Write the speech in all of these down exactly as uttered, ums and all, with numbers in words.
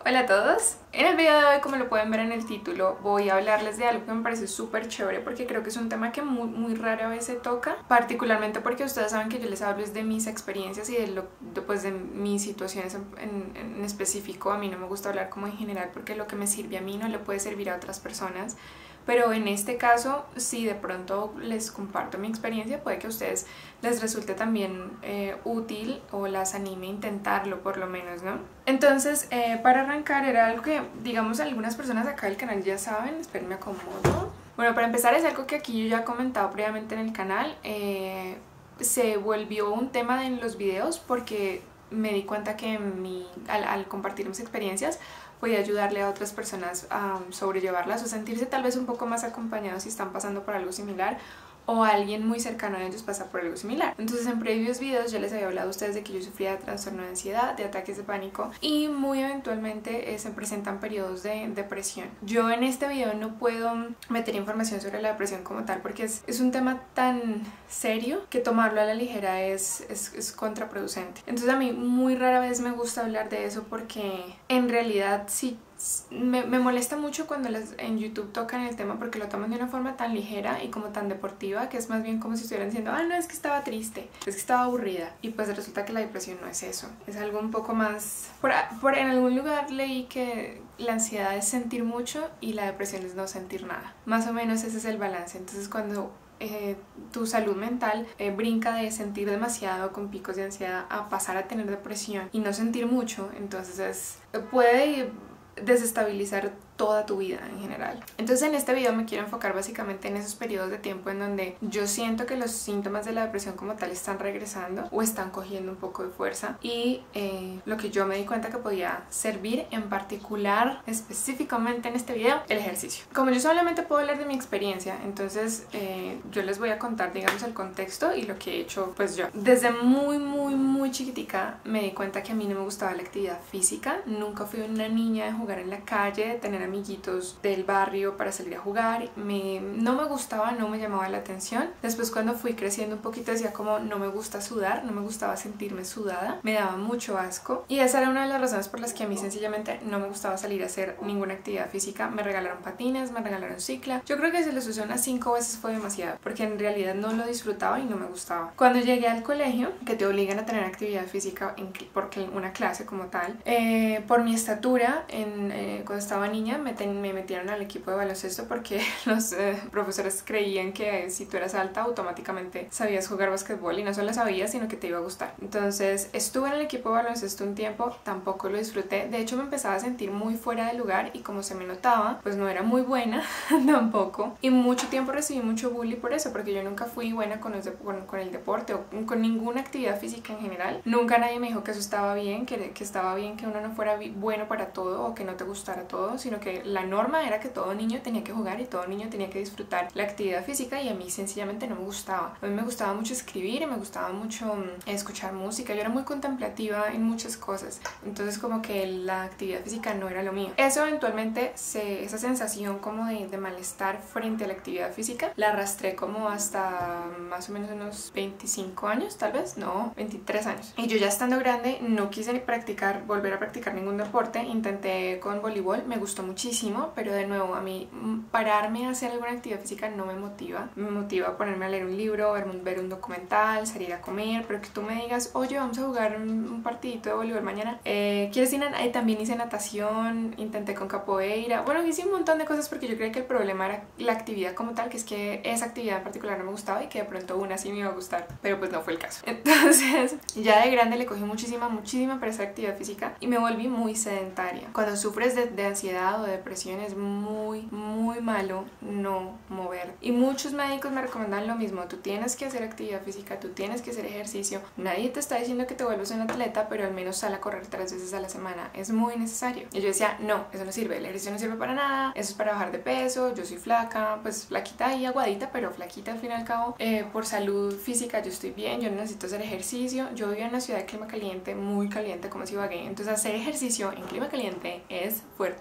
Hola a todos, en el video de hoy, como lo pueden ver en el título, voy a hablarles de algo que me parece súper chévere porque creo que es un tema que muy, muy rara vez se toca, particularmente porque ustedes saben que yo les hablo de mis experiencias y de, lo, de, pues de mis situaciones en, en, en específico. A mí no me gusta hablar como en general porque lo que me sirve a mí no le puede servir a otras personas. Pero en este caso, si de pronto les comparto mi experiencia, puede que a ustedes les resulte también eh, útil o las anime a intentarlo por lo menos, ¿no? Entonces, eh, para arrancar, era algo que, digamos, algunas personas acá del canal ya saben. Esperen, me acomodo. Bueno, para empezar es algo que aquí yo ya he comentado previamente en el canal. Eh, se volvió un tema en los videos porque me di cuenta que mi, al, al compartir mis experiencias podía ayudarle a otras personas a sobrellevarlas o sentirse tal vez un poco más acompañados si están pasando por algo similar o alguien muy cercano a ellos pasa por algo similar. Entonces, en previos videos yo les había hablado a ustedes de que yo sufría de trastorno de ansiedad, de ataques de pánico y muy eventualmente eh, se presentan periodos de depresión. Yo en este video no puedo meter información sobre la depresión como tal porque es, es un tema tan serio que tomarlo a la ligera es, es, es contraproducente. Entonces a mí muy rara vez me gusta hablar de eso porque en realidad sí Me, me molesta mucho cuando las, en YouTube tocan el tema porque lo toman de una forma tan ligera y como tan deportiva que es más bien como si estuvieran diciendo, ah, no, es que estaba triste, es que estaba aburrida, y pues resulta que la depresión no es eso, es algo un poco más... Por, por en algún lugar leí que la ansiedad es sentir mucho y la depresión es no sentir nada, más o menos ese es el balance. Entonces cuando Eh, tu salud mental eh, brinca de sentir demasiado con picos de ansiedad a pasar a tener depresión y no sentir mucho, entonces es, puede desestabilizar toda tu vida en general. Entonces en este video me quiero enfocar básicamente en esos periodos de tiempo en donde yo siento que los síntomas de la depresión como tal están regresando o están cogiendo un poco de fuerza y eh, lo que yo me di cuenta que podía servir en particular, específicamente en este video, el ejercicio. Como yo solamente puedo hablar de mi experiencia, entonces eh, yo les voy a contar, digamos, el contexto y lo que he hecho pues yo. Desde muy muy muy chiquitica me di cuenta que a mí no me gustaba la actividad física. Nunca fui una niña de jugar en la calle, de tener amiguitos del barrio para salir a jugar. Me, no me gustaba, no me llamaba la atención. Después, cuando fui creciendo un poquito, decía como no me gusta sudar, no me gustaba sentirme sudada, me daba mucho asco y esa era una de las razones por las que a mí sencillamente no me gustaba salir a hacer ninguna actividad física. Me regalaron patines, me regalaron cicla. Yo creo que si los usé unas cinco veces fue demasiado porque en realidad no lo disfrutaba y no me gustaba. Cuando llegué al colegio, que te obligan a tener actividad física en, porque una clase como tal, eh, por mi estatura, en, eh, cuando estaba niña Me, ten, me metieron al equipo de baloncesto porque los eh, profesores creían que si tú eras alta automáticamente sabías jugar basquetbol, y no solo sabías sino que te iba a gustar. Entonces estuve en el equipo de baloncesto un tiempo, tampoco lo disfruté. De hecho me empezaba a sentir muy fuera de lugar y como se me notaba pues no era muy buena tampoco, y mucho tiempo recibí mucho bullying por eso, porque yo nunca fui buena con, los de, con, con el deporte o con ninguna actividad física en general. Nunca nadie me dijo que eso estaba bien, que, que estaba bien que uno no fuera bueno para todo o que no te gustara todo, sino que la norma era que todo niño tenía que jugar y todo niño tenía que disfrutar la actividad física, y a mí sencillamente no me gustaba. A mí me gustaba mucho escribir y me gustaba mucho um, escuchar música. Yo era muy contemplativa en muchas cosas, entonces como que la actividad física no era lo mío. Eso eventualmente, se, esa sensación como de, de malestar frente a la actividad física la arrastré como hasta más o menos unos veinticinco años, tal vez, no, veintitrés años. Y yo ya estando grande no quise ni practicar, volver a practicar ningún deporte. Intenté con voleibol, me gustó muchísimo, pero de nuevo a mí pararme a hacer alguna actividad física no me motiva. Me motiva ponerme a leer un libro, ver un, ver un documental, salir a comer, pero que tú me digas, oye, vamos a jugar un, un partidito de voleibol mañana, eh, ¿quieres ir? Eh, también hice natación, intenté con capoeira, bueno, hice un montón de cosas porque yo creía que el problema era la actividad como tal, que es que esa actividad en particular no me gustaba y que de pronto una sí me iba a gustar, pero pues no fue el caso. Entonces ya de grande le cogí muchísima, muchísima pereza a la actividad física y me volví muy sedentaria. Cuando sufres de, de ansiedad o de depresión es muy, muy malo no mover. Y muchos médicos me recomiendan lo mismo. Tú tienes que hacer actividad física, tú tienes que hacer ejercicio. Nadie te está diciendo que te vuelvas un atleta, pero al menos sal a correr tres veces a la semana. Es muy necesario. Y yo decía, no, eso no sirve. El ejercicio no sirve para nada. Eso es para bajar de peso. Yo soy flaca, pues flaquita y aguadita, pero flaquita al fin y al cabo. Eh, por salud física yo estoy bien, yo no necesito hacer ejercicio. Yo vivo en una ciudad de clima caliente, muy caliente como Ibagué. Entonces hacer ejercicio en clima caliente es fuertísimo. O sea,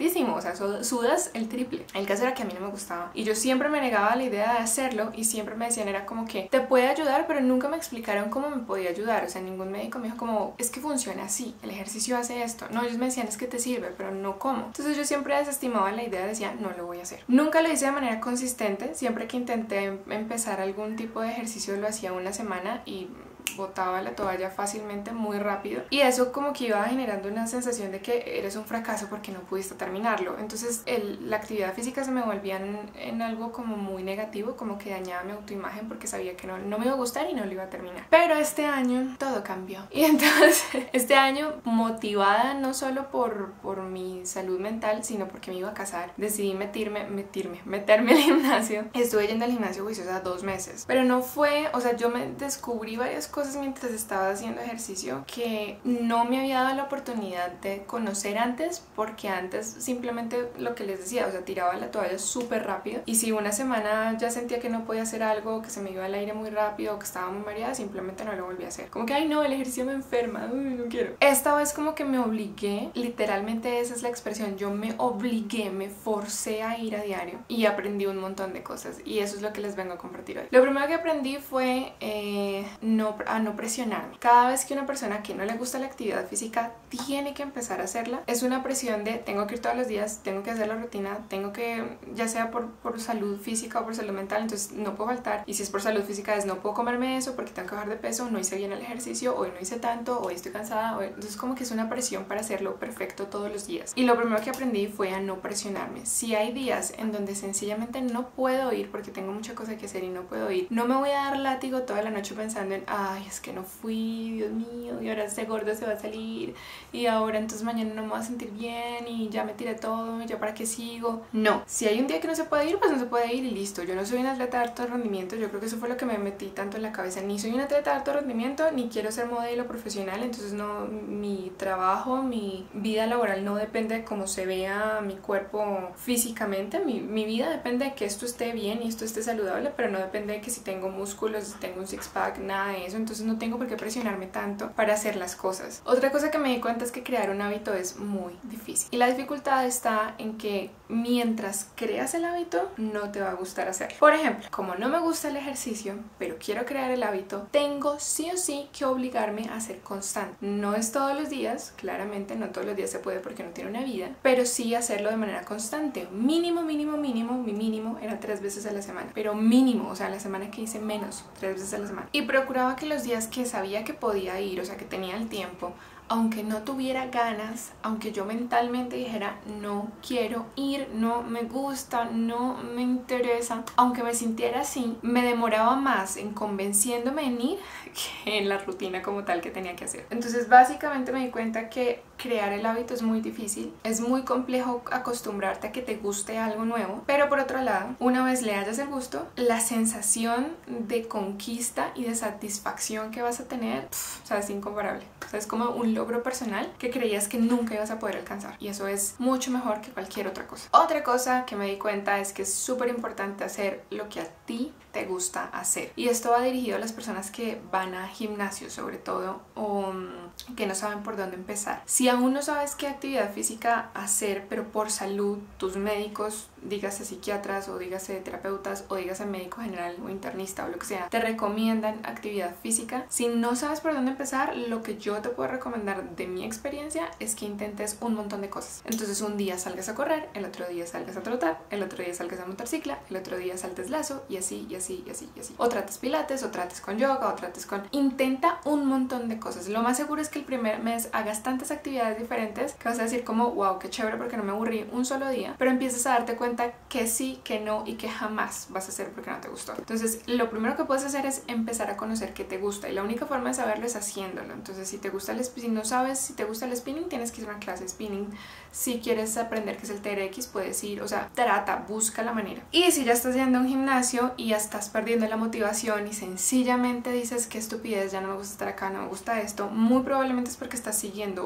sea, sudas el triple. El caso era que a mí no me gustaba y yo siempre me negaba a la idea de hacerlo y siempre me decían era como que te puede ayudar, pero nunca me explicaron cómo me podía ayudar. O sea, ningún médico me dijo como es que funciona así, el ejercicio hace esto. No, ellos me decían es que te sirve, pero no cómo. Entonces yo siempre desestimaba la idea, decía no lo voy a hacer. Nunca lo hice de manera consistente. Siempre que intenté empezar algún tipo de ejercicio lo hacía una semana y botaba la toalla fácilmente, muy rápido, y eso como que iba generando una sensación de que eres un fracaso porque no pudiste terminarlo. Entonces el, la actividad física se me volvía en, en algo como muy negativo, como que dañaba mi autoimagen porque sabía que no, no me iba a gustar y no lo iba a terminar. Pero este año todo cambió y entonces este año, motivada no solo por, por mi salud mental, sino porque me iba a casar, decidí meterme, meterme, meterme al gimnasio. Estuve yendo al gimnasio juiciosa dos meses, pero no fue, o sea, yo me descubrí varias cosas mientras estaba haciendo ejercicio que no me había dado la oportunidad de conocer antes, porque antes simplemente lo que les decía, o sea, tiraba la toalla súper rápido y si una semana ya sentía que no podía hacer algo, que se me iba al aire muy rápido o que estaba muy mareada, simplemente no lo volví a hacer. Como que, ay no, el ejercicio me enferma, uy, no quiero. Esta vez como que me obligué, literalmente esa es la expresión, yo me obligué, me forcé a ir a diario y aprendí un montón de cosas y eso es lo que les vengo a compartir hoy. Lo primero que aprendí fue eh, no, a no presionarme. Cada vez que una persona que no le gusta la actividad física tiene que empezar a hacerla, es una presión de tengo que ir todos los días, tengo que hacer la rutina, tengo que, ya sea por, por salud física o por salud mental, entonces no puedo faltar, y si es por salud física es no puedo comerme eso porque tengo que bajar de peso, no hice bien el ejercicio, hoy no hice tanto, hoy estoy cansada, hoy... entonces como que es una presión para hacerlo perfecto todos los días. Y lo primero que aprendí fue a no presionarme. Si hay días en donde sencillamente no puedo ir porque tengo mucha cosa que hacer y no puedo ir, no me voy a dar látigo toda la noche pensando en ay, es que no fui, Dios mío, y ahora ese gordo se va a salir y ahora entonces mañana no me voy a sentir bien y ya me tiré todo y ya para qué sigo. No, si hay un día que no se puede ir, pues no se puede ir y listo. Yo no soy una atleta de alto rendimiento, yo creo que eso fue lo que me metí tanto en la cabeza, ni soy una atleta de alto rendimiento ni quiero ser modelo profesional, entonces no, mi trabajo, mi vida laboral no depende de cómo se vea mi cuerpo físicamente, mi, mi vida depende de que esto esté bien y esto esté saludable, pero no depende de que si tengo músculos, si tengo un six pack, nada de eso, entonces no tengo por qué presionarme tanto para hacer las cosas. Otra cosa que me di cuenta es que crear un hábito es muy difícil y la dificultad está en que mientras creas el hábito no te va a gustar hacer. Por ejemplo, como no me gusta el ejercicio pero quiero crear el hábito, tengo sí o sí que obligarme a ser constante. No es todos los días, claramente no todos los días se puede porque no tiene una vida, pero sí hacerlo de manera constante. Mínimo, mínimo, mínimo, mi mínimo era tres veces a la semana, pero mínimo, o sea, la semana que hice menos, tres veces a la semana. Y procuraba que los días que sabía que podía ir, o sea, que tenía el tiempo, aunque no tuviera ganas, aunque yo mentalmente dijera no quiero ir, no me gusta, no me interesa, aunque me sintiera así, me demoraba más en convenciéndome en ir que en la rutina como tal que tenía que hacer. Entonces básicamente me di cuenta que crear el hábito es muy difícil, es muy complejo acostumbrarte a que te guste algo nuevo, pero por otro lado, una vez le hayas el gusto, la sensación de conquista y de satisfacción que vas a tener, pff, o sea, es incomparable. O sea, es como un logro personal que creías que nunca ibas a poder alcanzar y eso es mucho mejor que cualquier otra cosa. Otra cosa que me di cuenta es que es súper importante hacer lo que a ti te gusta hacer, y esto va dirigido a las personas que van a gimnasio sobre todo o um, que no saben por dónde empezar. Si aún no sabes qué actividad física hacer, pero por salud tus médicos, dígase psiquiatras o dígase terapeutas o dígase médico general o internista o lo que sea, te recomiendan actividad física, si no sabes por dónde empezar, lo que yo te puedo recomendar de mi experiencia es que intentes un montón de cosas. Entonces un día salgas a correr, el otro día salgas a trotar, el otro día salgas a montar cicla, el otro día saltes lazo y así y así y así y así. O trates pilates, o trates con yoga, o trates con... Intenta un montón de cosas. Lo más seguro es que el primer mes hagas tantas actividades diferentes que vas a decir como wow, qué chévere porque no me aburrí un solo día, pero empiezas a darte cuenta que sí, que no y que jamás vas a hacer porque no te gustó. Entonces lo primero que puedes hacer es empezar a conocer qué te gusta y la única forma de saberlo es haciéndolo. Entonces si te gusta el si no sabes si te gusta el spinning, tienes que ir a una clase de spinning. Si quieres aprender qué es el T R X, puedes ir, o sea, trata, busca la manera. Y si ya estás yendo a un gimnasio y ya estás perdiendo la motivación y sencillamente dices qué estupidez, ya no me gusta estar acá, no me gusta esto, muy probablemente es porque estás siguiendo una rutina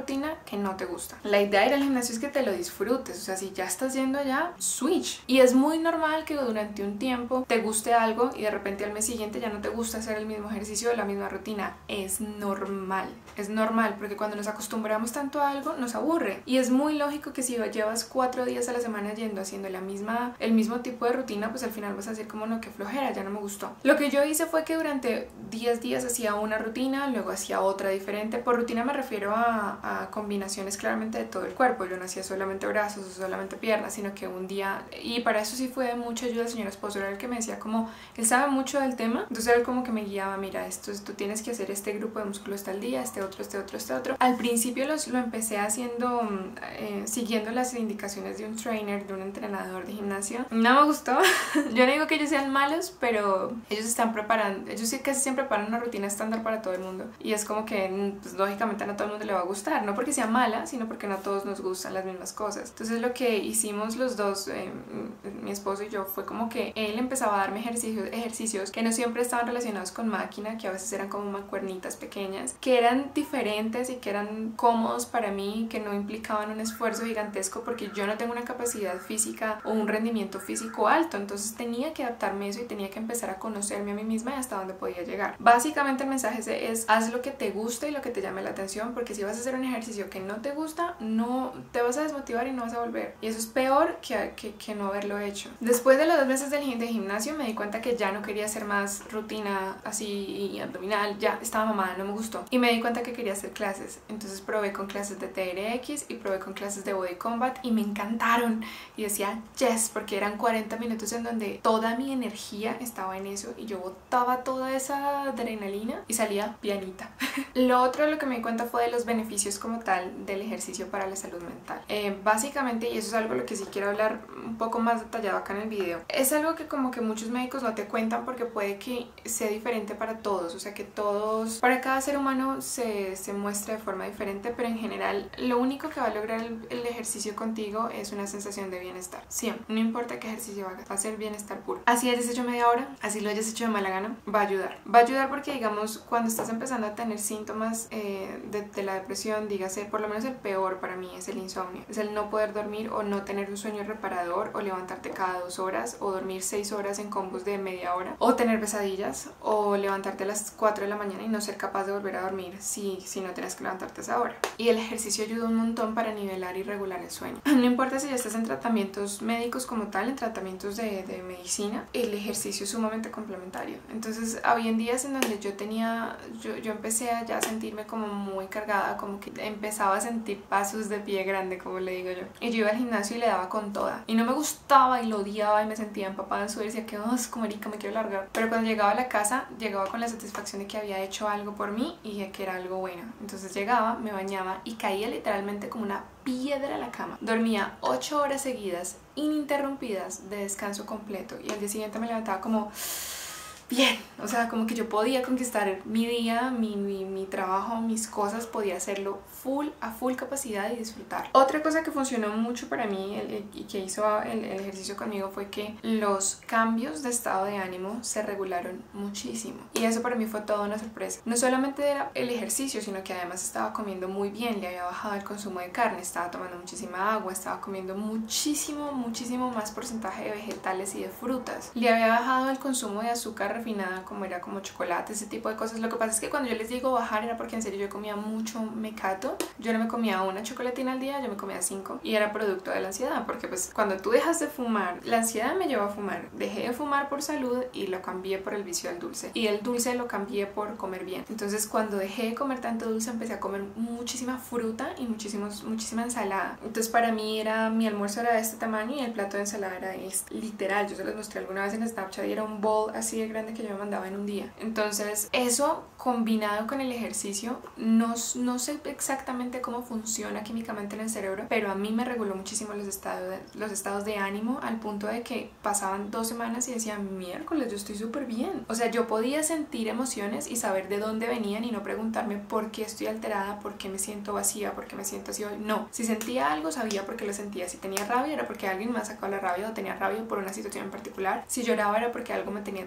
rutina que no te gusta. La idea de ir al gimnasio es que te lo disfrutes, o sea, si ya estás yendo allá, switch. Y es muy normal que durante un tiempo te guste algo y de repente al mes siguiente ya no te gusta hacer el mismo ejercicio o la misma rutina. Es normal, es normal, porque cuando nos acostumbramos tanto a algo nos aburre. Y es muy lógico que si llevas cuatro días a la semana yendo haciendo la misma, el mismo tipo de rutina, pues al final vas a decir como no, qué flojera, ya no me gustó. Lo que yo hice fue que durante diez días hacía una rutina, luego hacía otra diferente. Por rutina me refiero a, a combinaciones claramente de todo el cuerpo. Yo no hacía solamente brazos o solamente piernas, sino que un día, y para eso sí fue de mucha ayuda el señor esposo, era el que me decía como, él sabe mucho del tema, entonces él como que me guiaba, mira, esto tú tienes que hacer este grupo de músculos tal día, este otro, este otro, este otro. Al principio los, lo empecé haciendo eh, siguiendo las indicaciones de un trainer, de un entrenador de gimnasio. No me gustó. Yo no digo que ellos sean malos, pero ellos están preparando, ellos sí casi siempre preparan una rutina estándar para todo el mundo, y es como que pues, lógicamente no a todo el mundo le va a gustar, no porque sea mala, sino porque no a todos nos gustan las mismas cosas. Entonces lo que hicimos los dos, eh, mi esposo y yo, fue como que él empezaba a darme ejercicios, ejercicios que no siempre estaban relacionados con máquina, que a veces eran como mancuernitas pequeñas, que eran diferentes y que eran cómodos para mí, que no implicaban un esfuerzo gigantesco, porque yo no tengo una capacidad física o un rendimiento físico alto, entonces tenía que adaptarme a eso y tenía que empezar a conocerme a mí misma y hasta dónde podía llegar. Básicamente el mensaje es, haz lo que te guste y lo que te llame la atención, porque si vas a hacer un ejercicio que no te gusta, no te vas a desmotivar y no vas a volver, y eso es peor que, que, que no haberlo hecho. Después de los dos meses del de gimnasio me di cuenta que ya no quería hacer más rutina así y abdominal, ya estaba mamada, no me gustó, y me di cuenta que quería hacer clases. Entonces probé con clases de T R X y probé con clases de Body Combat y me encantaron, y decía yes, porque eran cuarenta minutos en donde toda mi energía estaba en eso y yo botaba toda esa adrenalina y salía pianita. Lo otro de lo que me di cuenta fue de los beneficios como tal del ejercicio para la salud mental. Eh, básicamente, y eso es algo de lo que sí quiero hablar un poco más detallado acá en el video, es algo que como que muchos médicos no te cuentan porque puede que sea diferente para todos, o sea que todos, para cada ser humano se, se muestra de forma diferente, pero en general lo único que va a lograr el, el ejercicio contigo es una sensación de bienestar, siempre, no importa qué ejercicio hagas, va a ser bienestar puro. Así hayas hecho media hora, así lo hayas hecho de mala gana, va a ayudar, va a ayudar porque digamos cuando estás empezando a tener síntomas eh, de, de la depresión, dígase, por lo menos el peor para mí es el insomnio, es el no poder dormir o no tener un sueño reparador o levantarte cada dos horas o dormir seis horas en combos de media hora o tener pesadillas o levantarte a las cuatro de la mañana y no ser capaz de volver a dormir si, si no tienes que levantarte a esa hora. Y el ejercicio ayuda un montón para nivelar y regular el sueño. No importa si ya estás en tratamientos médicos como tal, en tratamientos de, de medicina, el ejercicio es sumamente complementario. Entonces había días en donde yo tenía, yo, yo empecé a ya sentirme como muy cargada, como que empezaba a sentir pasos de pie grande, como le digo yo. Y yo iba al gimnasio y le daba con toda. Y no me gustaba y lo odiaba y me sentía empapada en sudor y decía que asco, marica, me quiero largar. Pero cuando llegaba a la casa, llegaba con la satisfacción de que había hecho algo por mí y de que era algo bueno. Entonces llegaba, me bañaba y caía literalmente como una piedra a la cama. Dormía ocho horas seguidas, ininterrumpidas, de descanso completo. Y al día siguiente me levantaba como bien, o sea, como que yo podía conquistar mi día, mi, mi, mi trabajo, mis cosas, podía hacerlo full, a full capacidad y disfrutar. Otra cosa que funcionó mucho para mí el, el, y que hizo el, el ejercicio conmigo fue que los cambios de estado de ánimo se regularon muchísimo, y eso para mí fue toda una sorpresa. No solamente era el ejercicio, sino que además estaba comiendo muy bien, le había bajado el consumo de carne, estaba tomando muchísima agua, estaba comiendo muchísimo, muchísimo más porcentaje de vegetales y de frutas, le había bajado el consumo de azúcar refinada, como era como chocolate, ese tipo de cosas. Lo que pasa es que cuando yo les digo bajar era porque en serio yo comía mucho mecato. Yo no me comía una chocolatina al día, yo me comía cinco, y era producto de la ansiedad, porque pues cuando tú dejas de fumar, la ansiedad me llevó a fumar. Dejé de fumar por salud y lo cambié por el vicio del dulce, y el dulce lo cambié por comer bien. Entonces cuando dejé de comer tanto dulce empecé a comer muchísima fruta y muchísimos, muchísima ensalada. Entonces para mí era, mi almuerzo era de este tamaño y el plato de ensalada era este, literal. Yo se los mostré alguna vez en Snapchat y era un bowl así de grande que yo me mandaba en un día. Entonces eso combinado con el ejercicio, no, no sé exactamente cómo funciona químicamente en el cerebro, pero a mí me reguló muchísimo los estados de, los estados de ánimo, al punto de que pasaban dos semanas y decía, miércoles, yo estoy súper bien. O sea, yo podía sentir emociones y saber de dónde venían y no preguntarme por qué estoy alterada, por qué me siento vacía, por qué me siento así hoy. No, si sentía algo sabía por qué lo sentía. Si tenía rabia era porque alguien me ha sacado la rabia, o tenía rabia por una situación en particular. Si lloraba era porque algo me tenía triste, pero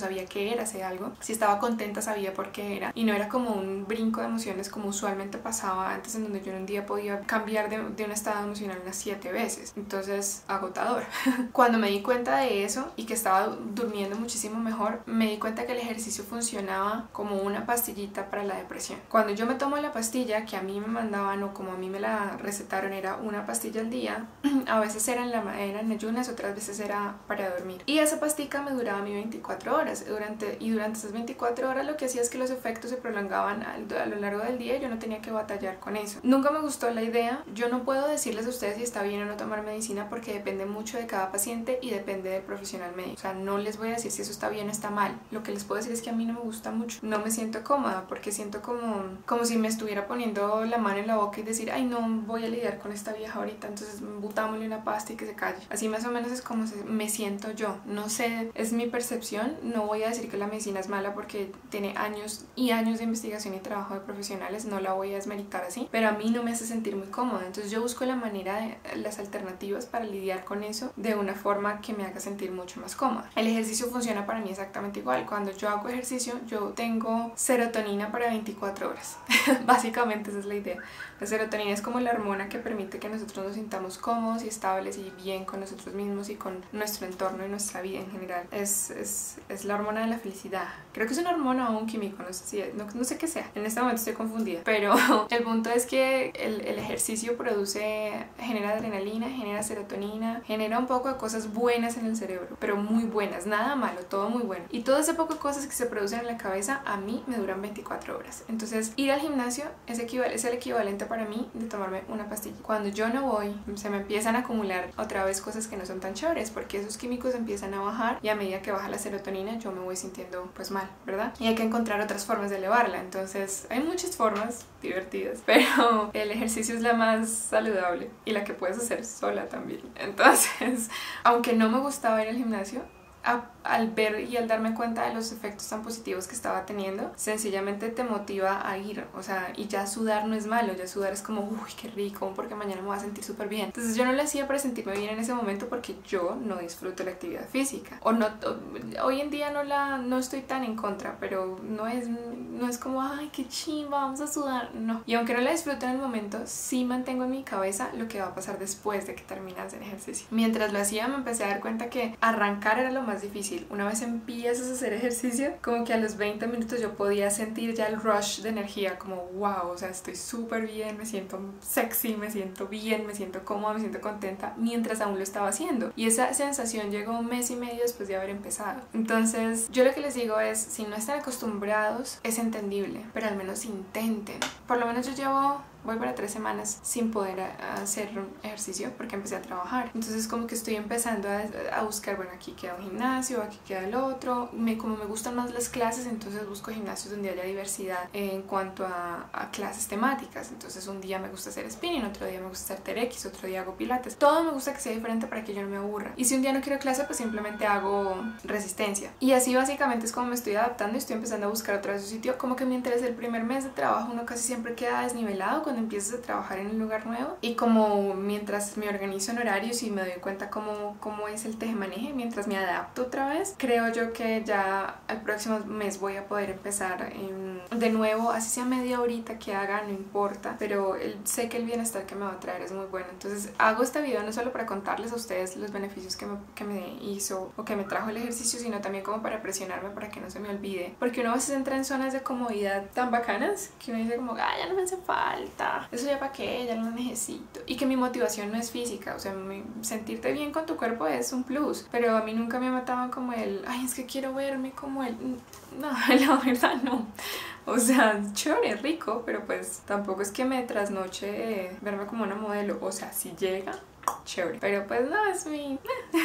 sabía qué era ese algo. Si estaba contenta sabía por qué era y no era como un brinco de emociones como usualmente pasaba antes, en donde yo en un día podía cambiar de, de un estado emocional unas siete veces. Entonces, agotador. Cuando me di cuenta de eso y que estaba durmiendo muchísimo mejor, me di cuenta que el ejercicio funcionaba como una pastillita para la depresión. Cuando yo me tomo la pastilla que a mí me mandaban o como a mí me la recetaron, era una pastilla al día, a veces era en, la, era en ayunas, otras veces era para dormir. Y esa pastica me duraba a mí veinticuatro horas. Durante, y durante esas veinticuatro horas lo que hacía es que los efectos se prolongaban a, a lo largo del día y yo no tenía que batallar con eso. Nunca me gustó la idea. Yo no puedo decirles a ustedes si está bien o no tomar medicina porque depende mucho de cada paciente y depende del profesional médico. O sea, no les voy a decir si eso está bien o está mal. Lo que les puedo decir es que a mí no me gusta mucho. No me siento cómoda porque siento como, como si me estuviera poniendo la mano en la boca y decir, ay, no voy a lidiar con esta vieja ahorita, entonces butámosle una pasta y que se calle. Así más o menos es como se, me siento yo. No sé, es mi percepción. No voy a decir que la medicina es mala porque tiene años y años de investigación y trabajo de profesionales. No la voy a desmeritar así, pero a mí no me hace sentir muy cómoda. Entonces yo busco la manera de las alternativas para lidiar con eso de una forma que me haga sentir mucho más cómoda. El ejercicio funciona para mí exactamente igual. Cuando yo hago ejercicio, yo tengo serotonina para veinticuatro horas. Básicamente esa es la idea. La serotonina es como la hormona que permite que nosotros nos sintamos cómodos y estables y bien con nosotros mismos y con nuestro entorno y nuestra vida en general. Es, es, es la hormona de la felicidad. Creo que es una hormona o un químico, no sé si es, no, no sé qué sea. En este momento estoy confundida. Pero el punto es que el, el ejercicio produce, genera adrenalina, genera serotonina, genera un poco de cosas buenas en el cerebro, pero muy buenas, nada malo, todo muy bueno. Y todo ese poco de cosas que se producen en la cabeza a mí me duran veinticuatro horas. Entonces ir al gimnasio es, equival es el equivalente para mí de tomarme una pastilla. Cuando yo no voy, se me empiezan a acumular otra vez cosas que no son tan chéveres porque esos químicos empiezan a bajar y a medida que baja la serotonina yo me voy sintiendo pues mal, ¿verdad? Y hay que encontrar otras formas de elevarla. Entonces hay muchas formas divertidas, pero el ejercicio es la más saludable y la que puedes hacer sola también. Entonces, aunque no me gustaba ir al gimnasio, A, al ver y al darme cuenta de los efectos tan positivos que estaba teniendo, sencillamente te motiva a ir, o sea, y ya sudar no es malo, ya sudar es como, uy, qué rico, porque mañana me voy a sentir súper bien. Entonces yo no lo hacía para sentirme bien en ese momento porque yo no disfruto la actividad física, o no, o, hoy en día no la, no estoy tan en contra, pero no es, no es como, ay, qué chimba, vamos a sudar, no. Y aunque no la disfruto en el momento, sí mantengo en mi cabeza lo que va a pasar después de que terminas el ejercicio. Mientras lo hacía me empecé a dar cuenta que arrancar era lo más difícil. Una vez empiezas a hacer ejercicio, como que a los veinte minutos yo podía sentir ya el rush de energía, como wow, o sea, estoy súper bien, me siento sexy, me siento bien, me siento cómoda, me siento contenta, mientras aún lo estaba haciendo. Y esa sensación llegó un mes y medio después de haber empezado. Entonces, yo lo que les digo es, si no están acostumbrados, es entendible, pero al menos intenten. Por lo menos yo llevo... voy para tres semanas sin poder hacer ejercicio porque empecé a trabajar. Entonces como que estoy empezando a, a buscar, bueno, aquí queda un gimnasio, aquí queda el otro. Me, como me gustan más las clases, entonces busco gimnasios donde haya diversidad en cuanto a, a clases temáticas. Entonces un día me gusta hacer spinning, otro día me gusta hacer T R X, otro día hago pilates. Todo me gusta que sea diferente para que yo no me aburra. Y si un día no quiero clase, pues simplemente hago resistencia. Y así básicamente es como me estoy adaptando y estoy empezando a buscar otra vez un sitio. Como que mientras el primer mes de trabajo uno casi siempre queda desnivelado cuando empiezas a trabajar en un lugar nuevo, y como mientras me organizo en horarios y me doy cuenta cómo, cómo es el tejemaneje, mientras me adapto otra vez, creo yo que ya al próximo mes voy a poder empezar en, de nuevo, así sea media horita que haga, no importa, pero el, sé que el bienestar que me va a traer es muy bueno. Entonces hago este video no solo para contarles a ustedes los beneficios que me, que me hizo o que me trajo el ejercicio, sino también como para presionarme para que no se me olvide, porque uno a veces entra en zonas de comodidad tan bacanas que uno dice como, ah, ya no me hace falta, eso ya para qué, ya no lo necesito. Y que mi motivación no es física, o sea, mi, sentirte bien con tu cuerpo es un plus, pero a mí nunca me mataba como el, ay, es que quiero verme como el... No, la verdad no. O sea, chévere, rico, pero pues tampoco es que me trasnoche eh, verme como una modelo. O sea, si llega, chévere, pero pues no, es mi...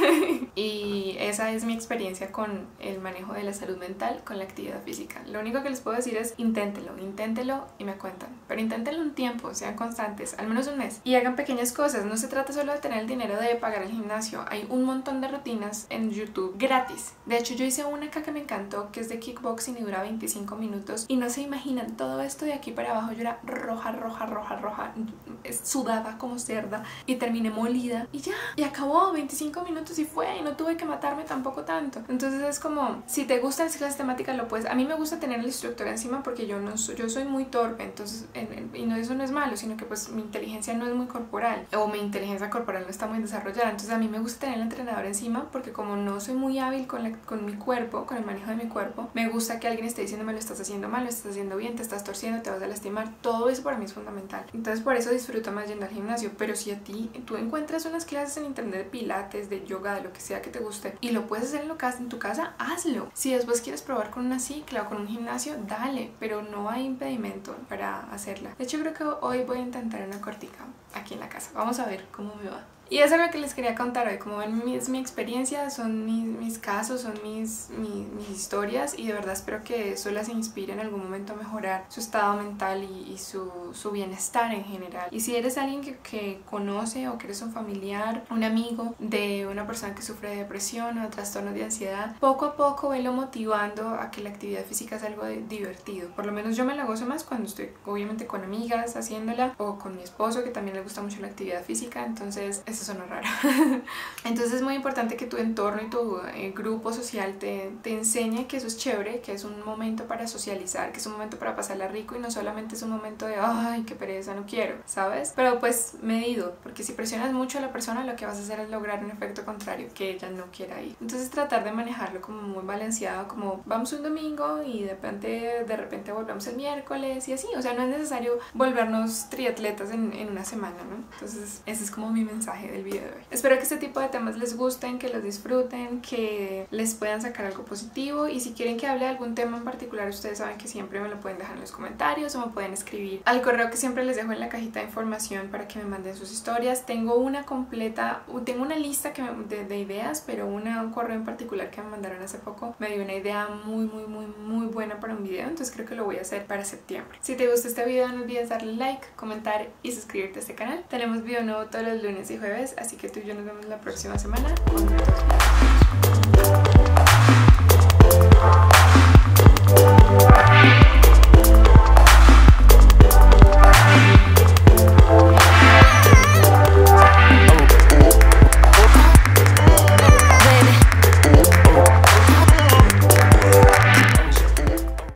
Y esa es mi experiencia con el manejo de la salud mental con la actividad física. Lo único que les puedo decir es inténtelo, inténtelo y me cuentan, pero inténtenlo un tiempo, sean constantes, al menos un mes, y hagan pequeñas cosas. No se trata solo de tener el dinero de pagar el gimnasio, hay un montón de rutinas en YouTube gratis. De hecho yo hice una acá que me encantó, que es de kickboxing y dura veinticinco minutos, y no se imaginan, todo esto de aquí para abajo yo era roja, roja, roja, roja, sudada como cerda y terminé muy molida y ya, y acabó, veinticinco minutos y fue, y no tuve que matarme tampoco tanto. Entonces es como, si te gustan las clases temáticas lo puedes. A mí me gusta tener el instructor encima porque yo no soy, yo soy muy torpe, entonces, en, en, y no, eso no es malo, sino que pues mi inteligencia no es muy corporal, o mi inteligencia corporal no está muy desarrollada. Entonces a mí me gusta tener el entrenador encima porque como no soy muy hábil con, la, con mi cuerpo, con el manejo de mi cuerpo, me gusta que alguien esté diciéndome lo estás haciendo mal, lo estás haciendo bien, te estás torciendo, te vas a lastimar. Todo eso para mí es fundamental. Entonces por eso disfruto más yendo al gimnasio. Pero si a ti, tú encuentras unas clases en internet de pilates, de yoga, de lo que sea que te guste, y lo puedes hacer en, lo, en tu casa, hazlo. Si después quieres probar con una cicla o con un gimnasio, dale, pero no hay impedimento para hacerla. De hecho creo que hoy voy a intentar una cortica aquí en la casa. Vamos a ver cómo me va. Y eso es lo que les quería contar hoy. Como ven, es mi experiencia, son mis, mis casos, son mis, mis, mis historias, y de verdad espero que eso las inspire en algún momento a mejorar su estado mental y, y su, su bienestar en general. Y si eres alguien que, que conoce o que eres un familiar, un amigo de una persona que sufre de depresión o de trastornos de ansiedad, poco a poco velo motivando a que la actividad física es algo de, divertido. Por lo menos yo me la gozo más cuando estoy obviamente con amigas haciéndola, o con mi esposo que también le gusta mucho la actividad física. Entonces eso suena raro. Entonces es muy importante que tu entorno y tu eh, grupo social te, te enseñe que eso es chévere, que es un momento para socializar, que es un momento para pasarla rico y no solamente es un momento de ay, qué pereza, no quiero, ¿sabes? Pero pues medido, porque si presionas mucho a la persona lo que vas a hacer es lograr un efecto contrario, que ella no quiera ir. Entonces tratar de manejarlo como muy balanceado, como vamos un domingo y de repente, de repente volvemos el miércoles y así. O sea, no es necesario volvernos triatletas en, en una semana, ¿no? Entonces ese es como mi mensaje del video de hoy. Espero que este tipo de temas les gusten, que los disfruten, que les puedan sacar algo positivo, y si quieren que hable de algún tema en particular, ustedes saben que siempre me lo pueden dejar en los comentarios o me pueden escribir al correo que siempre les dejo en la cajita de información para que me manden sus historias. Tengo una completa, tengo una lista que me, de, de ideas, pero una, un correo en particular que me mandaron hace poco me dio una idea muy muy muy muy buena para un video, entonces creo que lo voy a hacer para septiembre. Si te gusta este video no olvides darle like, comentar y suscribirte a este canal. Tenemos video nuevo todos los lunes y jueves, así que tú y yo nos vemos la próxima semana con otros videos.